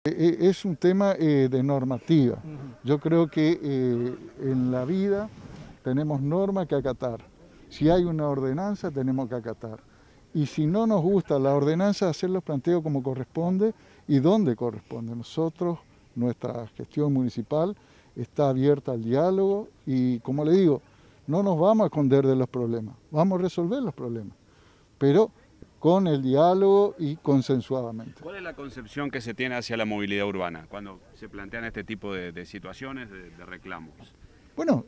Es un tema de normativa. Yo creo que en la vida tenemos normas que acatar. Si hay una ordenanza, tenemos que acatar. Y si no nos gusta la ordenanza, hacer los planteos como corresponde y donde corresponde. Nosotros, nuestra gestión municipal, está abierta al diálogo y, como le digo, no nos vamos a esconder de los problemas, vamos a resolver los problemas, pero con el diálogo y consensuadamente. ¿Cuál es la concepción que se tiene hacia la movilidad urbana cuando se plantean este tipo de situaciones, de reclamos? Bueno,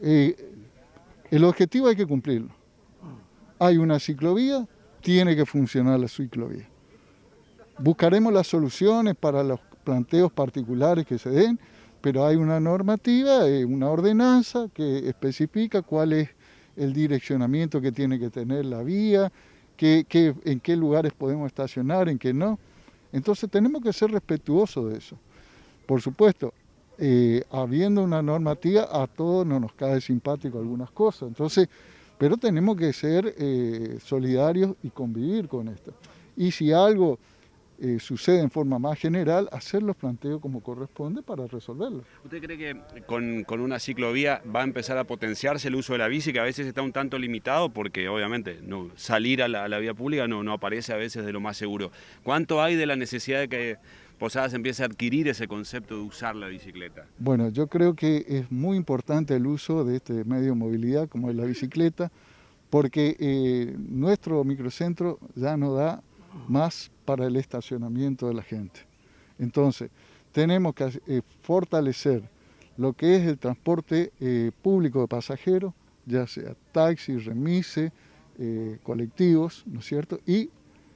el objetivo hay que cumplirlo. Hay una ciclovía, tiene que funcionar la ciclovía. Buscaremos las soluciones para los planteos particulares que se den, pero hay una normativa, una ordenanza que especifica cuál es el direccionamiento que tiene que tener la vía, en qué lugares podemos estacionar, en qué no. Entonces tenemos que ser respetuosos de eso. Por supuesto, habiendo una normativa, a todos no nos cae simpático algunas cosas. Entonces, pero tenemos que ser solidarios y convivir con esto. Y si algo sucede en forma más general, hacer los planteos como corresponde para resolverlo. ¿Usted cree que con una ciclovía va a empezar a potenciarse el uso de la bici, que a veces está un tanto limitado porque obviamente salir a la vía pública no aparece a veces de lo más seguro? ¿Cuánto hay de la necesidad de que Posadas empiece a adquirir ese concepto de usar la bicicleta? Bueno, yo creo que es muy importante el uso de este medio de movilidad como es la bicicleta, porque nuestro microcentro ya no da más para el estacionamiento de la gente. Entonces, tenemos que fortalecer lo que es el transporte público de pasajeros, ya sea taxi, remise, colectivos, ¿no es cierto? Y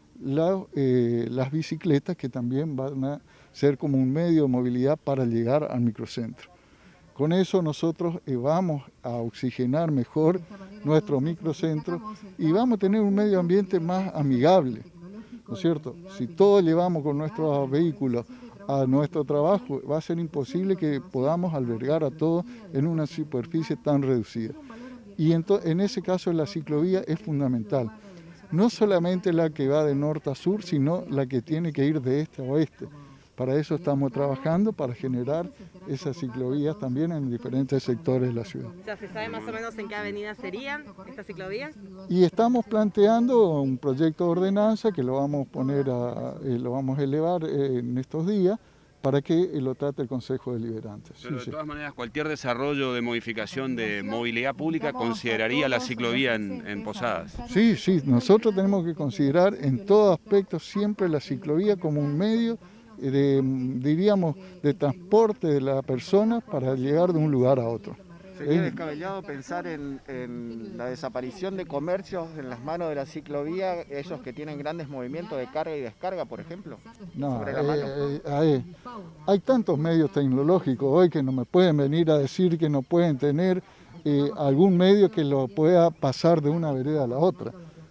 las bicicletas, que también van a ser como un medio de movilidad para llegar al microcentro. Con eso nosotros vamos a oxigenar mejor nuestro microcentro y vamos a tener un medio ambiente más amigable, ¿no es cierto? Si todos llevamos con nuestros vehículos a nuestro trabajo, va a ser imposible que podamos albergar a todos en una superficie tan reducida. Y en ese caso la ciclovía es fundamental. No solamente la que va de norte a sur, sino la que tiene que ir de este a oeste. Para eso estamos trabajando, para generar esas ciclovías también en diferentes sectores de la ciudad. ¿Ya se sabe más o menos en qué avenidas serían estas ciclovías? Y estamos planteando un proyecto de ordenanza que lo vamos a poner lo vamos a elevar en estos días para que lo trate el Consejo Deliberante. Pero de todas maneras, cualquier desarrollo de modificación de movilidad pública consideraría la ciclovía en Posadas. Sí, nosotros tenemos que considerar en todo aspecto siempre la ciclovía como un medio diríamos, de transporte de la persona para llegar de un lugar a otro. ¿Sería descabellado pensar en la desaparición de comercios en las manos de la ciclovía, esos que tienen grandes movimientos de carga y descarga, por ejemplo? No, sobre la mano. Hay tantos medios tecnológicos hoy que no me pueden venir a decir que no pueden tener algún medio que lo pueda pasar de una vereda a la otra.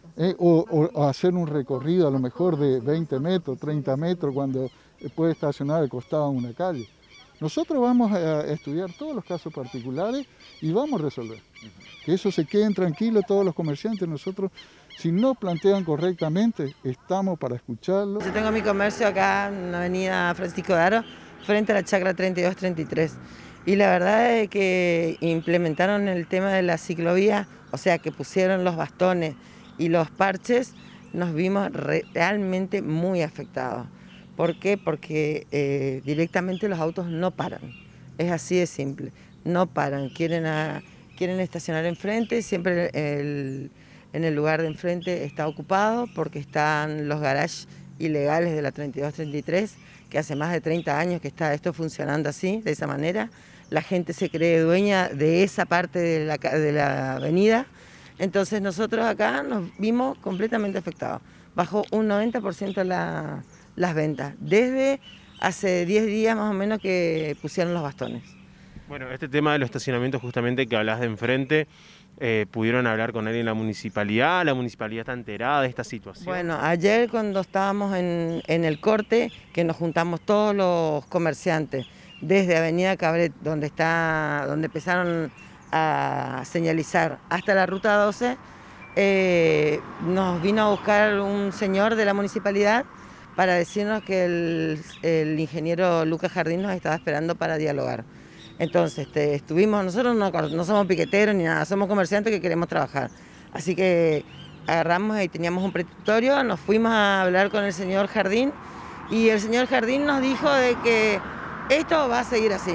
O hacer un recorrido a lo mejor de 20 metros, 30 metros, cuando puede estacionar al costado de una calle. Nosotros vamos a estudiar todos los casos particulares y vamos a resolver. Que eso se queden tranquilos todos los comerciantes. Nosotros, si no plantean correctamente, estamos para escucharlo. Yo tengo mi comercio acá en la avenida Francisco de Aro, frente a la chacra 3233. Y la verdad es que implementaron el tema de la ciclovía, o sea que pusieron los bastones y los parches, nos vimos realmente muy afectados. ¿Por qué? Porque directamente los autos no paran, es así de simple, no paran, quieren estacionar enfrente, siempre en el lugar de enfrente está ocupado porque están los garages ilegales de la 3233, que hace más de 30 años que está esto funcionando así, de esa manera. La gente se cree dueña de esa parte de la avenida. Entonces nosotros acá nos vimos completamente afectados. Bajó un 90% las ventas, desde hace 10 días más o menos que pusieron los bastones. Bueno, este tema de los estacionamientos justamente que hablas de enfrente, ¿pudieron hablar con alguien en la municipalidad? ¿La municipalidad está enterada de esta situación? Bueno, ayer cuando estábamos en el corte, que nos juntamos todos los comerciantes, desde Avenida Cabret, donde empezaron a señalizar, hasta la ruta 12, nos vino a buscar un señor de la municipalidad para decirnos que el ingeniero Lucas Jardín nos estaba esperando para dialogar. Entonces, nosotros no somos piqueteros ni nada, somos comerciantes que queremos trabajar. Así que agarramos y teníamos un petitorio, nos fuimos a hablar con el señor Jardín y el señor Jardín nos dijo de que esto va a seguir así.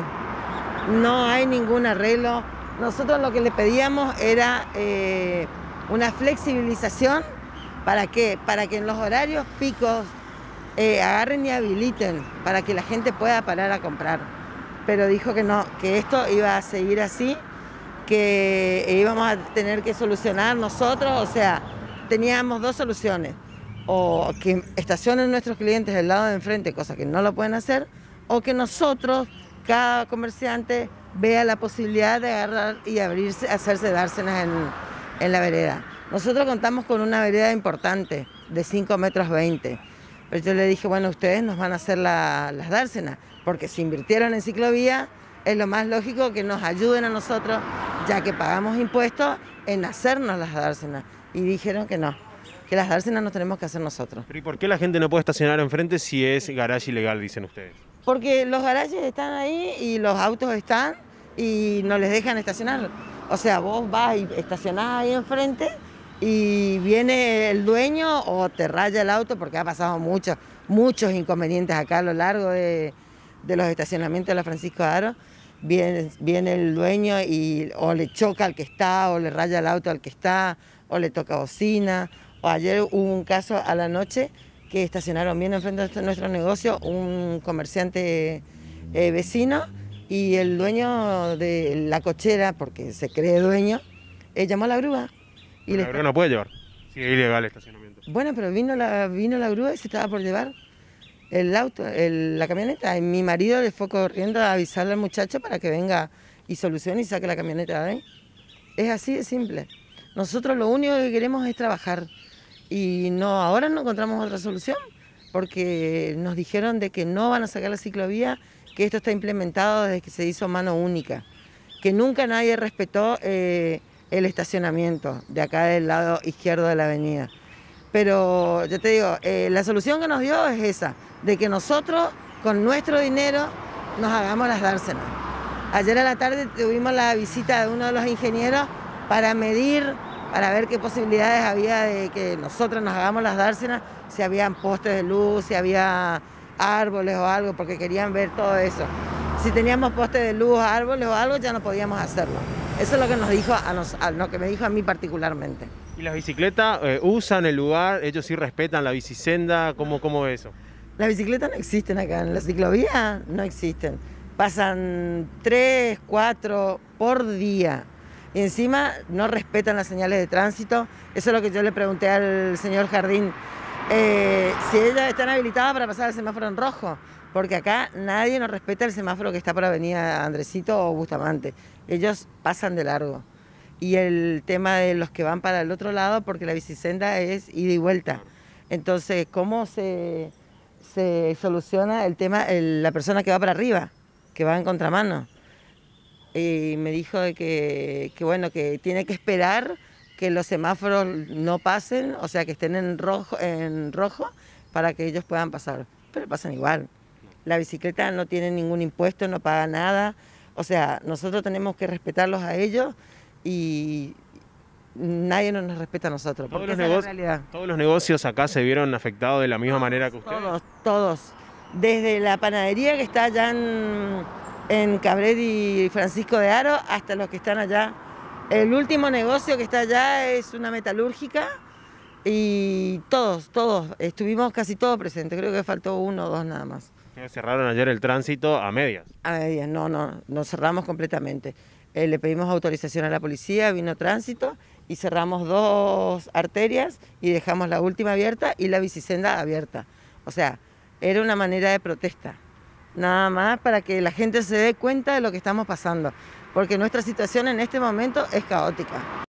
No hay ningún arreglo. Nosotros lo que le pedíamos era una flexibilización. ¿Para qué? Para que en los horarios picos agarren y habiliten para que la gente pueda parar a comprar. Pero dijo que no, que esto iba a seguir así, que íbamos a tener que solucionar nosotros, o sea, teníamos dos soluciones, o que estacionen nuestros clientes del lado de enfrente, cosa que no lo pueden hacer, o que nosotros, cada comerciante, vea la posibilidad de agarrar y abrirse, hacerse dársenas en la vereda. Nosotros contamos con una vereda importante, de 5,20 metros. Pero yo le dije, bueno, ustedes nos van a hacer las dársenas, porque si invirtieron en ciclovía, es lo más lógico que nos ayuden a nosotros, ya que pagamos impuestos, en hacernos las dársenas. Y dijeron que no, que las dársenas nos tenemos que hacer nosotros. ¿Pero y por qué la gente no puede estacionar enfrente si es garage ilegal, dicen ustedes? Porque los garajes están ahí y los autos están y no les dejan estacionar. O sea, vos vas y estacionás ahí enfrente y viene el dueño o te raya el auto, porque ha pasado muchos inconvenientes acá a lo largo de los estacionamientos de la Francisco de Aro. Viene el dueño y o le choca al que está, o le raya el auto al que está, o le toca bocina. O ayer hubo un caso a la noche que estacionaron bien enfrente de nuestro negocio un comerciante vecino, y el dueño de la cochera, porque se cree dueño, llamó a la grúa. Y la grúa no puede llevar, si es ilegal el estacionamiento. Bueno, pero vino la grúa y se estaba por llevar el auto, la camioneta. Y mi marido le fue corriendo a avisarle al muchacho para que venga y solucione y saque la camioneta de ahí. Es así de simple. Nosotros lo único que queremos es trabajar. Y ahora no encontramos otra solución, porque nos dijeron de que no van a sacar la ciclovía, que esto está implementado desde que se hizo mano única, que nunca nadie respetó el estacionamiento de acá del lado izquierdo de la avenida. Pero yo te digo, la solución que nos dio es esa, de que nosotros con nuestro dinero nos hagamos las dársenas. Ayer a la tarde tuvimos la visita de uno de los ingenieros para medir, para ver qué posibilidades había de que nosotros nos hagamos las dársenas, si habían postes de luz, si había árboles o algo, porque querían ver todo eso. Si teníamos postes de luz, árboles o algo, ya no podíamos hacerlo. Eso es lo que nos dijo lo que me dijo a mí particularmente. ¿Y las bicicletas usan el lugar? ¿Ellos sí respetan la bicisenda? ¿Cómo es eso? Las bicicletas no existen acá, en la ciclovía no existen. Pasan 3, 4 por día. Y encima no respetan las señales de tránsito. Eso es lo que yo le pregunté al señor Jardín. Si ellas están habilitadas para pasar el semáforo en rojo. Porque acá nadie nos respeta el semáforo que está por Avenida Andresito o Bustamante. Ellos pasan de largo. Y el tema de los que van para el otro lado, porque la bicisenda es ida y vuelta. Entonces, ¿cómo se soluciona el tema? La persona que va para arriba, que va en contramano. Y me dijo de que bueno, que tiene que esperar que los semáforos no pasen, o sea, que estén en rojo para que ellos puedan pasar. Pero pasan igual. La bicicleta no tiene ningún impuesto, no paga nada. O sea, nosotros tenemos que respetarlos a ellos y nadie nos respeta a nosotros. Porque esa es la realidad. ¿Todos los negocios acá se vieron afectados de la misma manera que ustedes? Todos. Desde la panadería que está allá en Cabret y Francisco de Aro hasta los que están allá. El último negocio que está allá es una metalúrgica y todos, estuvimos casi todos presentes, creo que faltó 1 o 2 nada más. Cerraron ayer el tránsito a medias. A medias, no cerramos completamente. Le pedimos autorización a la policía, vino tránsito y cerramos 2 arterias y dejamos la última abierta y la bicisenda abierta. O sea, era una manera de protesta. Nada más para que la gente se dé cuenta de lo que estamos pasando, porque nuestra situación en este momento es caótica.